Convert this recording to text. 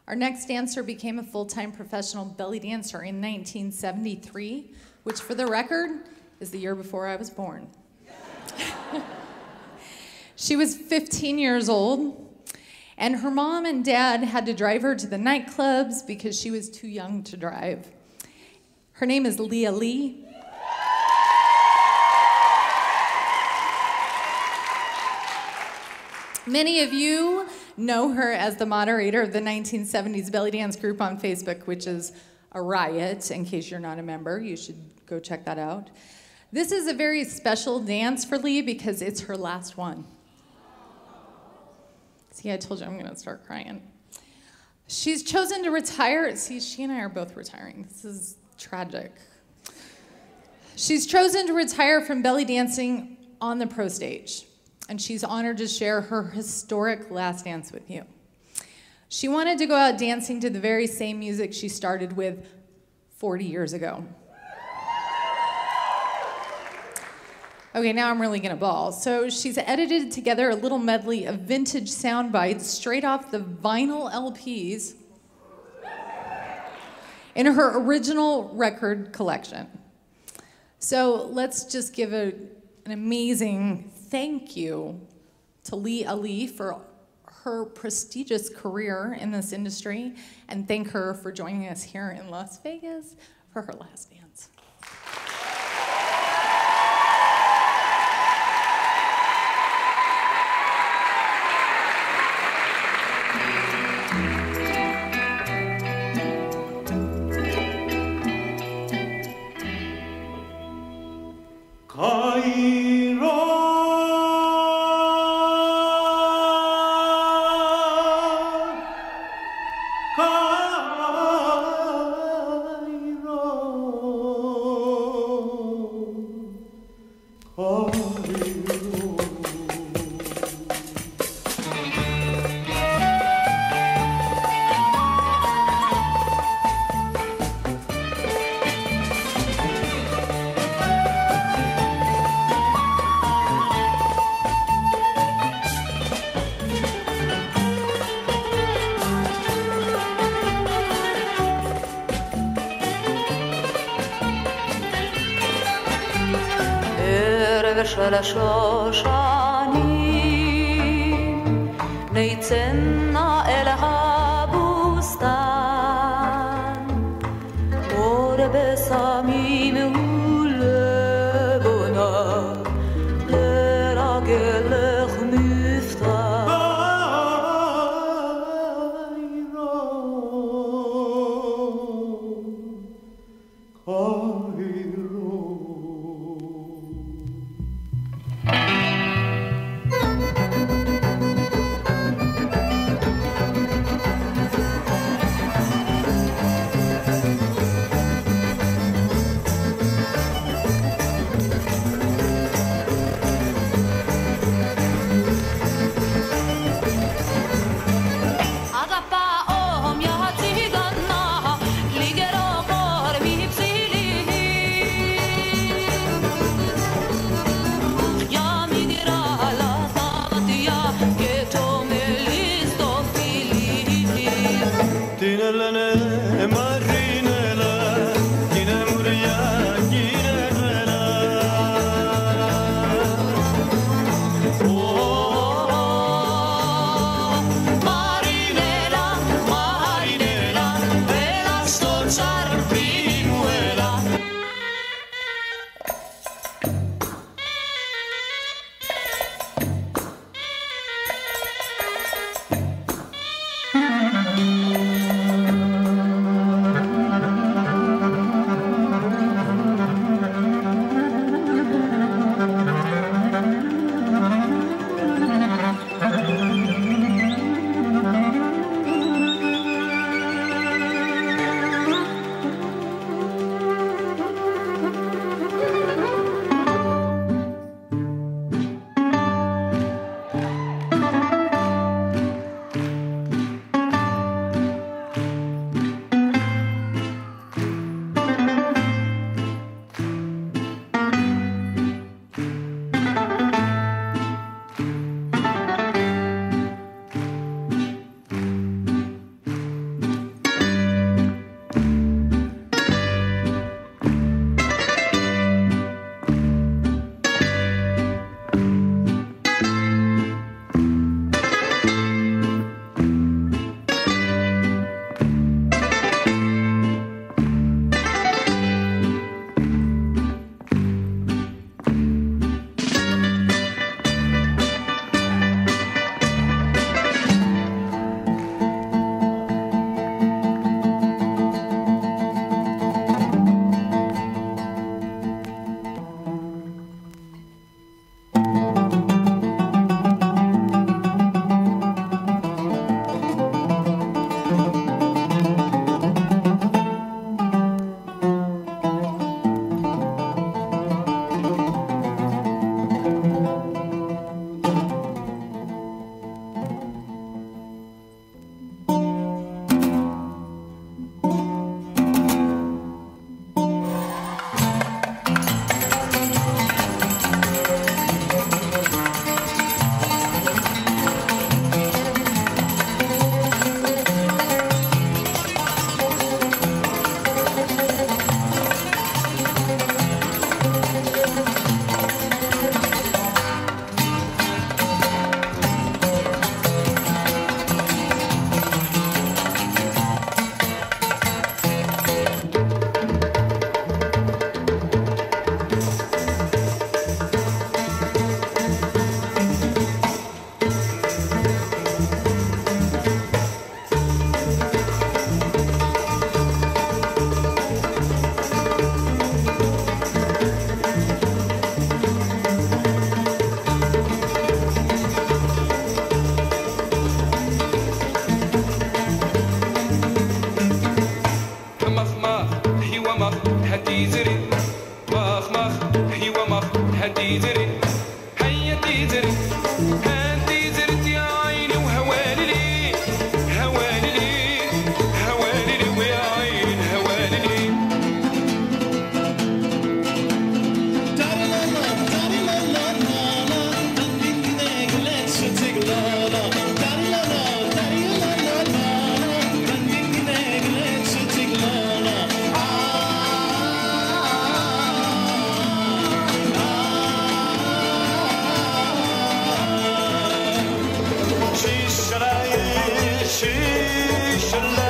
Our next dancer became a full-time professional belly dancer in 1973, which for the record is the year before I was born. She was 15 years old, and her mom and dad had to drive her to the nightclubs because she was too young to drive. Her name is Leah Lee. Many of you know her as the moderator of the 1970s belly dance group on Facebook, which is a riot. In case you're not a member, you should go check that out. This is a very special dance for Lee because it's her last one. See, I told you I'm gonna start crying. She's chosen to retire. See, she and I are both retiring. This is tragic. She's chosen to retire from belly dancing on the pro stage, and she's honored to share her historic last dance with you. She wanted to go out dancing to the very same music she started with 40 years ago. Okay, now I'm really gonna bawl. So she's edited together a little medley of vintage sound bites straight off the vinyl LPs in her original record collection. So let's just give an amazing thank you to Leah Ali for her prestigious career in this industry, and thank her for joining us here in Las Vegas for her last dance. של השושנים נצאנה אל הבוסתן אור בסמים ולבונה לרגלך מפתן should